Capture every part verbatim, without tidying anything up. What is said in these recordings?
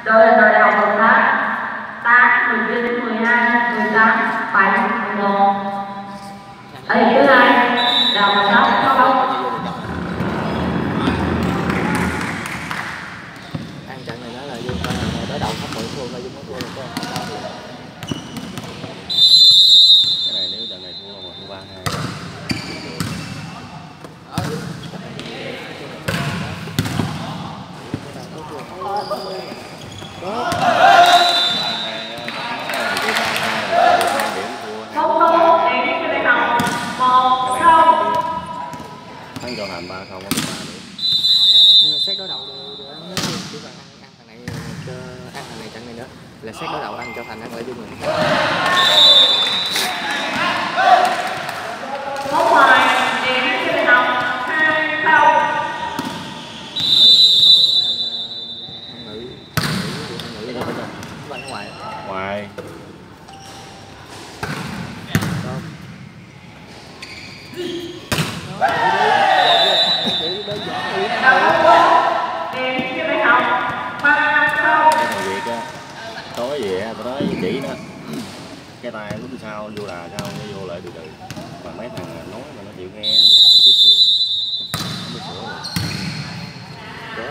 Đội đội đại học Đồng Tháp tám, mười chín, mười hai, mười tám, bảy, mười một. Ở hiệp thứ hai, đại học Đồng Tháp có bóng. Ăn trận này nó là vô tới đầu thấp mười thua là vô thua là có cái này nếu trận này thua mà thua ba hai. Thắng cho Thành ba không có ba điểm. Xét đối đầu đều ăn nếu chỉ cần ăn ăn thằng này cho ăn thằng này trận này nữa là xét đối đầu ăn cho Thành ăn lại dung người. Bóng ngoài điểm cho đại học hai không. Nữ nữ nữ đó bên ngoài Ngoài. Tối về tôi nói chỉ nó cái tay lúc sau vô là sao nó vô lại từ từ mà mấy thằng nói mà nó chịu nghe tiếp thu không biết sửa rồi.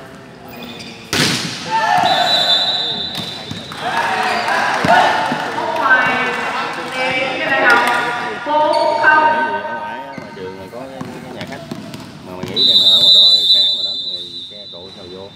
Bóng ngoài điểm cho đại học bốn không. Ở ngoài ngoài trường này có cái, cái nhà khách mà mày nghĩ này mà ở ngoài đó rồi sáng mà đánh rồi xe cộ sao vô.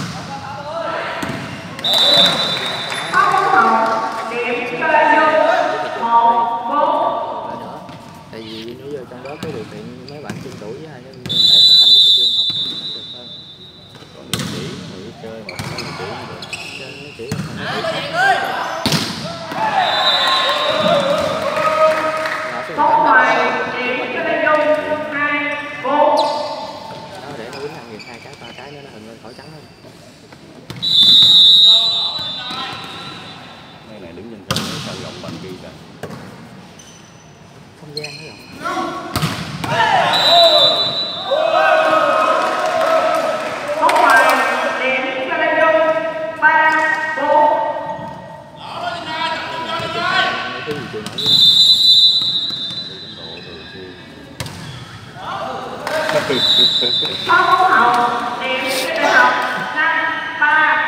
Tại vì nếu giờ trong đó có điều kiện mấy bạn trung tuổi với hai cái hai thằng Thanh với Trương học đánh được hơn. Còn địa chỉ người chơi mà không có địa chỉ được. Chơi nó chỉ là bóng ngoài điểm cho Lê Dung hai bốn. Đó để nó quýnh thằng nhiều hai cái ba cái nữa nó hình lên khỏi trắng hơn. Cái này đứng trên sân sân rộng bằng kia kìa. Không gian nó rộng. Bóng ngoài điểm cho Lê Dung ba bốn. Cái gì chưa nói Bóng hậu điểm cho đại học năm ba.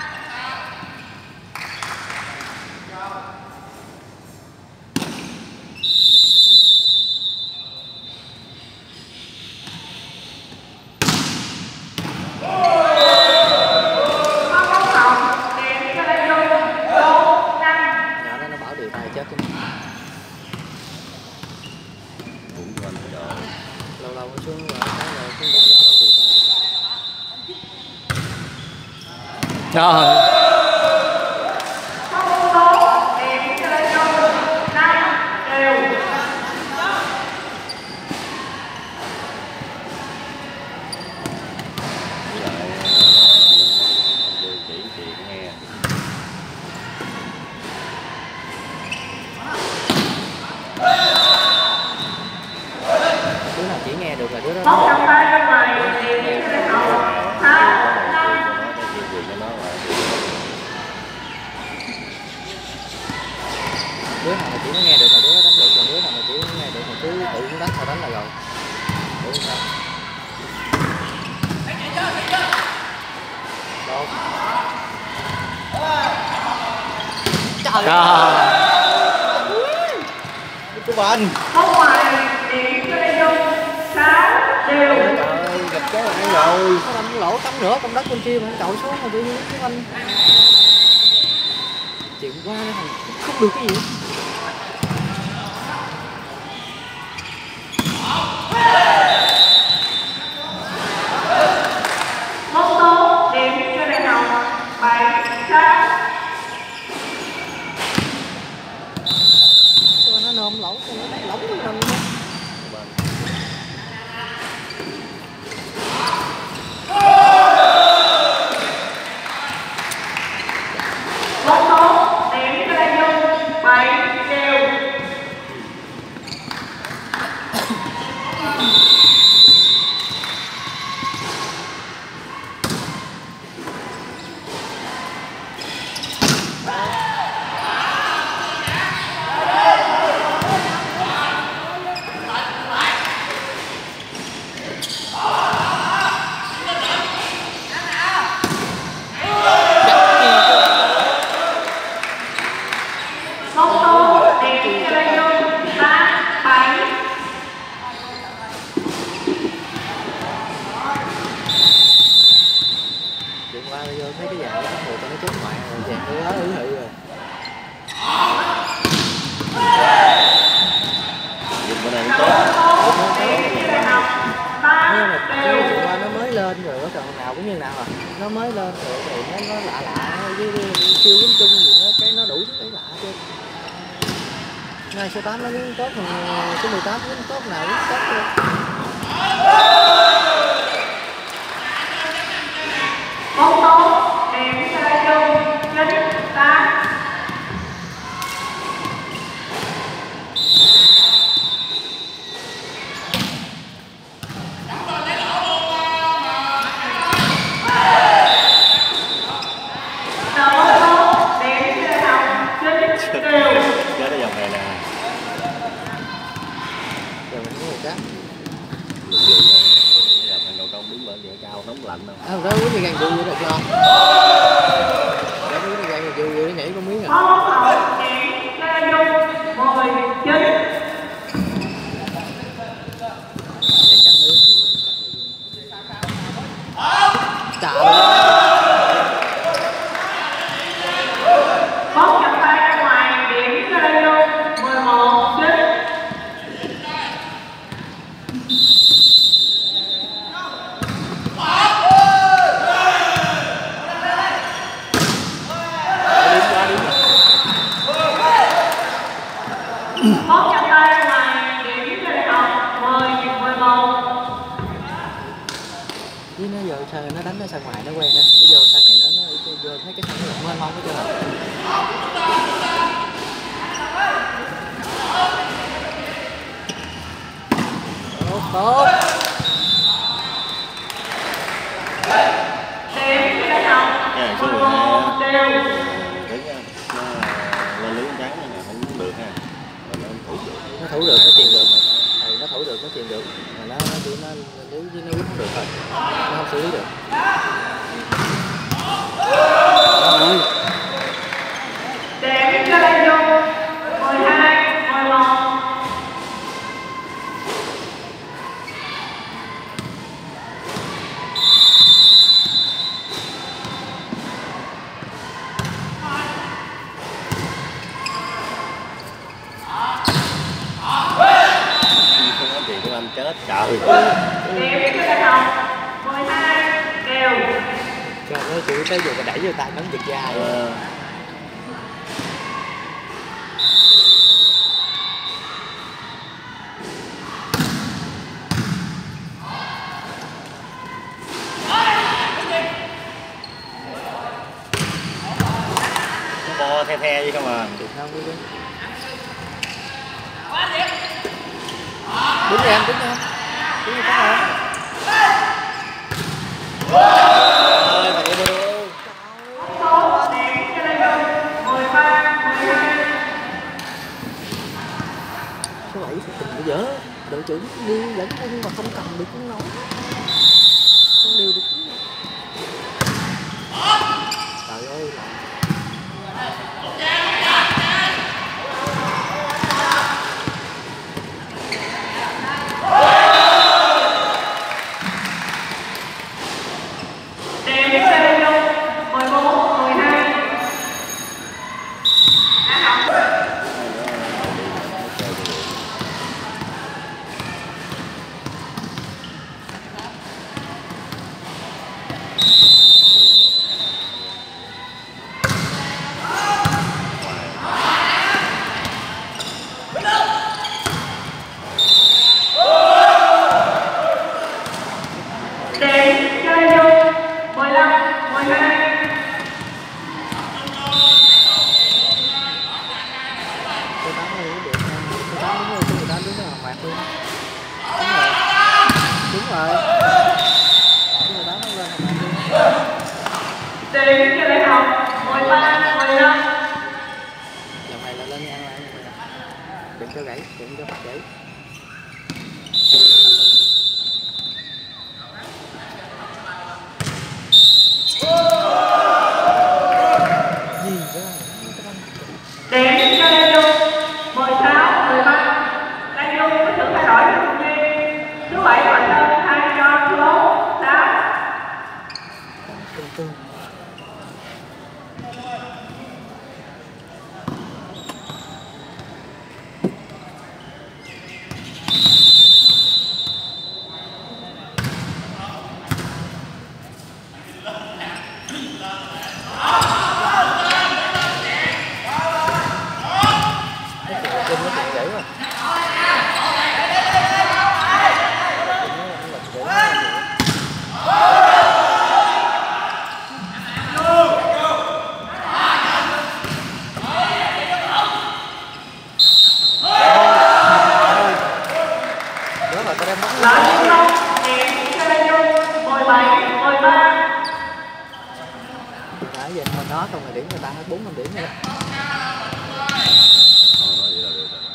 lâu lâu nó xuống rồi cái rồi xuống bỏ gió đâu tùy tay. Trời. Đứa nào chỉ nghe được là đứa đó. Bóng trong tay bên ngoài điểm cho đại học sáu năm. Đứa nào mà chỉ nghe được là đứa đó đánh được, còn đứa nào mà chỉ nghe được mà cứ tự cũng đánh thôi đánh là rồi. Đúng không? Đâu. Trời ơi. Cái banh. Bóng ngoài điểm cho Lê Dung sáu đều. Trời ơi, gặp cái lại rồi. Nó đâm lỗ cắm nữa con đất bên kia mà cậu xuống mà tự nhiên cái banh. Chuyện qua nó thành không được cái gì. Bóng tốt điểm cho đại học bảy sáu. Cho nó nôm lỗ cho nó đánh lỏng cái mình đó. Bóng tốt điểm cho Lê Dung bảy quá ứ hị rồi. Nhưng bữa nay cũng tốt. Nhưng mà cái chuyện qua nó mới lên rồi, có cần nào cũng như nào à, nó mới lên rồi thì nó, nó lạ lạ với kêu kiếm chung gì nó cái nó đủ cái lạ chứ. Ngay số tám nó cũng tốt, còn số mười tám cũng tốt, nào cũng tốt luôn. Bóng tốt, điểm cho Lê Dung, chín tám. Chết cái dòng này nè. Giờ mình có người khác. Lượng lượng bây giờ thằng đầu công đứng bên địa cao nóng lạnh đâu. À, đó quýnh đi gan vui được cho. Đó quýnh đi gan vui vui nhảy con miếng à. Trời ơi. Bóng chặt tay ra ngoài, điểm cho Lê Dung, mười một chín. Bóng chặt tay ra ngoài, điểm cho Lê Học, mười mười một. Chứ nó giờ sao nó đánh nó sang ngoài nó quen á, cái vô sang này nó nó vô thấy cái thằng nó mênh mông hết trơn rồi. Tốt tốt. Điểm cho Lê Học, Cái mười một đều. đứng á, nó lên lưới trắng này không được ha. Nó thủ được. Nó thủ được nó chuyền được mà. Ừ, nó thủ được nó chuyền được mà nó nó chỉ nó nếu như nó quýnh không được thôi, nó không xử lý được. Rồi. Điểm cho Lê Dung, mười hai mười một. Không có tiền của anh chết trời. Điểm cho Lê Học, mười hai đều. Trời ơi, chị tới giờ mà đẩy vô tay bắn giật da rồi. Ờ. Bo the the gì không à. Được không đi đi. Đứng đi em, đứng đi em. Đứng đi có không? Ơi, thằng yêu đô. Số điểm cho Lê Dung, mười ba mười hai. Số bảy phải tình bây giờ. Đội trưởng đi dẫn nhưng mà không cầm được cũng nói. Không điều được cũng nói. Trời ơi. Điểm cho Lê Dung, mười bốn mười hai. Điểm cho Lê Dung, mười lăm mười hai. Số tám này cũng được. Số tám đúng rồi, số mười tám đứng ở mặt luôn. Đúng rồi. Đúng rồi. Số mười tám nó lên mặt luôn. Điểm cho Lê Học, mười ba mười lăm. Dòng này là lên ăn lại. Đừng cho gãy, đừng cho bắt gãy. Điểm cho Lê Dung, mười sáu mười ba. Lê Dung có sự thay đổi trong công viên. Số bảy Hoàng Sơn thay cho số bốn sáu. Tương tương. về mình nó không là điểm người ta hết bốn năm điểm nữa. Ờ, nói vậy là được rồi.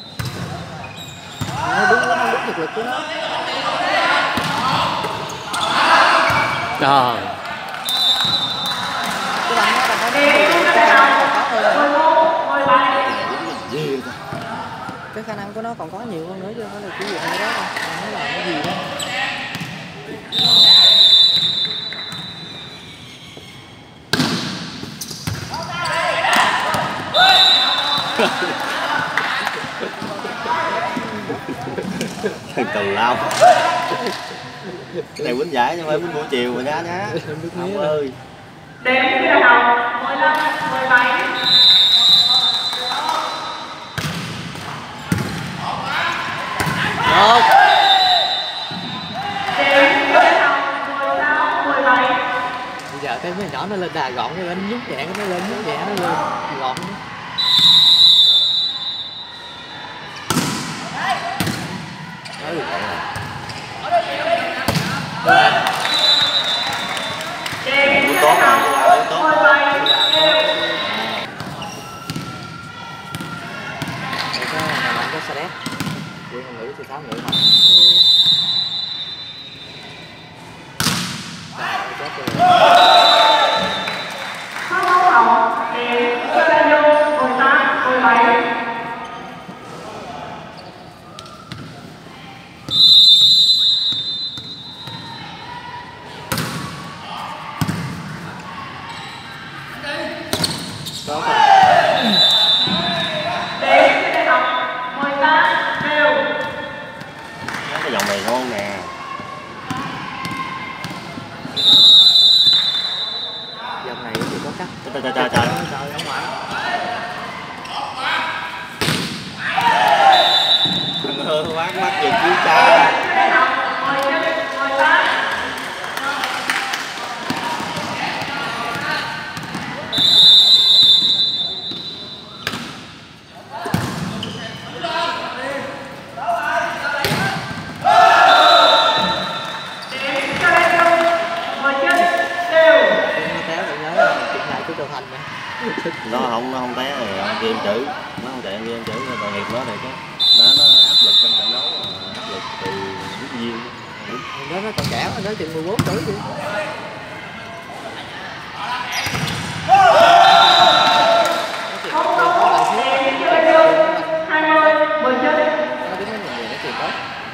Nó đúng nó đúng thực lực của nó. Trời. Cái băng nó đang có Gì vậy? cái khả năng của nó còn có nhiều hơn nữa chứ không phải là chỉ việc hay đó đâu. Nó làm cái gì đó. Thằng tào lao. Cái này quýnh giải chứ không phải quýnh buổi chiều mà nhá nhá. Ông ơi. Đếm cái đầu mười lăm, mười bảy. Được. Đếm cái đầu mười sáu, mười bảy. Bây giờ cái mấy nhỏ nó lên đà gọn cái anh nhúc nhẹ nó lên nhúc nhẹ nó lên gọn. Nói được vậy à. Muốn tốt mà, muốn tốt. Đây có nhà bạn có xe đét. Chị không nghĩ thì tháo nghĩ mà. Trời ơi chết rồi. Không không học thì cho ra vô mười tám, mười bảy. Có không? Đếm cái học mười tám đều. Cái dòng này ngon nè. Dòng này thì có cắt. Trời trời trời trời. Trời ở ngoài. Thằng hơ quát mắt giật cứu cha. Cái học mười chín, mười tám. Nó không nó không té thì ông kia em chữ, nó không chạy em kia em chữ tội nghiệp nó thì chứ đó nó áp lực trong trận đấu mà áp lực từ rất nhiều. Đó nó còn trẻ nó chừng mười bốn tuổi vậy. Không có thì chơi vô hai mươi, mười chín. Nó đến mấy người nó tiền tốt.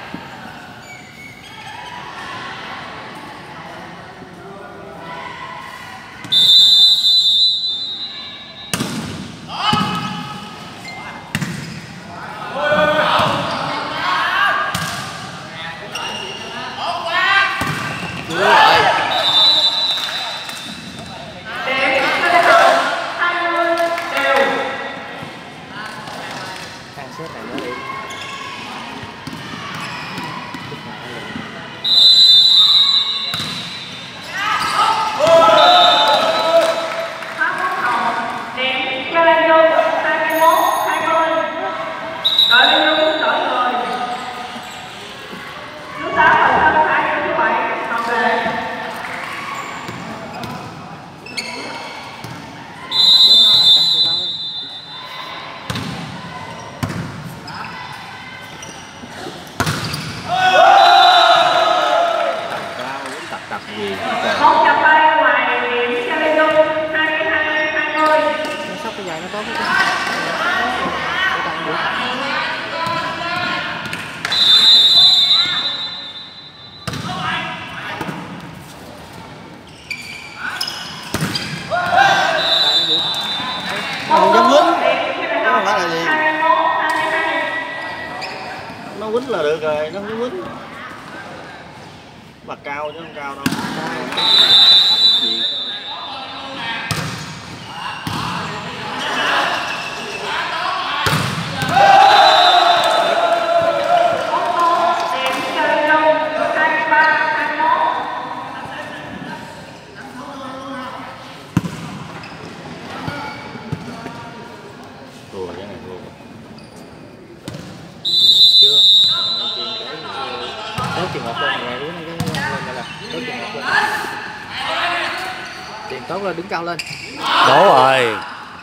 Một cặp tay ngoài điểm cho Lê Dung hai mươi hai, hai mươi. Nó sóc cái dài nó tốt cái Không dám quýnh. Nó không phải là gì. Nó quýnh là được rồi, nó không quýnh. Mặt cao chứ không cao đâu. Gì? Thua cái này thua. Chưa. Tốt chừng một lên, ngày đứa nó lên là tốt chừng một lên. Tiền tốt lên, đứng cao lên. Đúng rồi.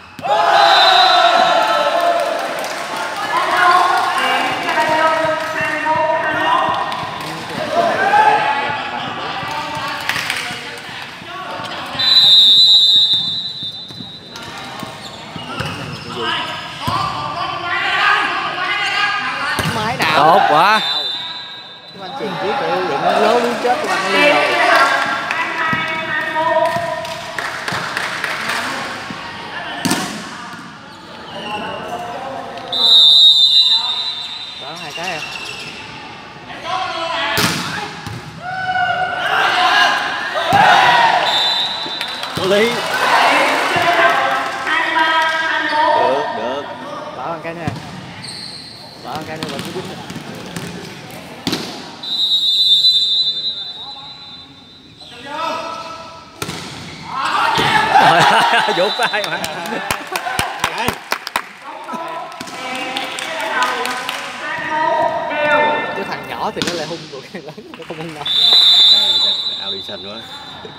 Máy nào Tốt quá. Các anh chuyền trước tự điện nó lố muốn chết các bạn nó lên rồi. Đó hai cái em. Có lý. Được, được. Bảo ăn cái nữa. Bảo ăn cái nữa và cứ dính. Vụt tay mà. Cái thằng nhỏ thì nó lại hung rồi, cái lớn nó không hung đâu. Ao đi xanh quá.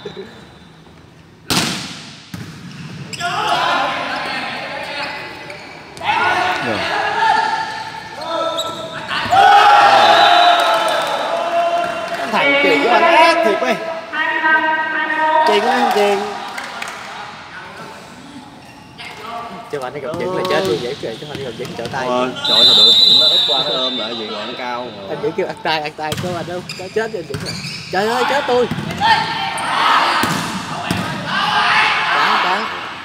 Rồi. Thằng chuyền của anh ác thiệt mày. Chuyền của anh chuyền. Chứ anh nó gặp dẫn là chết luôn, dễ kìa, chứ anh gặp dẫn trợ tay. Ờ, trời sao được, nó úp qua nó ôm lại gì rồi nó cao. Rồi. Anh vẫn kêu ăn tay, ăn tay của anh đâu, nó chết rồi anh vẫn rồi. Trời ơi chết tôi. Cắn, cắn.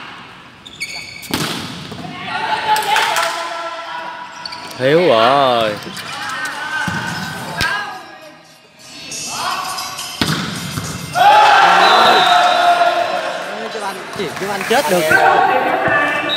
Thiếu rồi. Cho anh, cho anh chết được.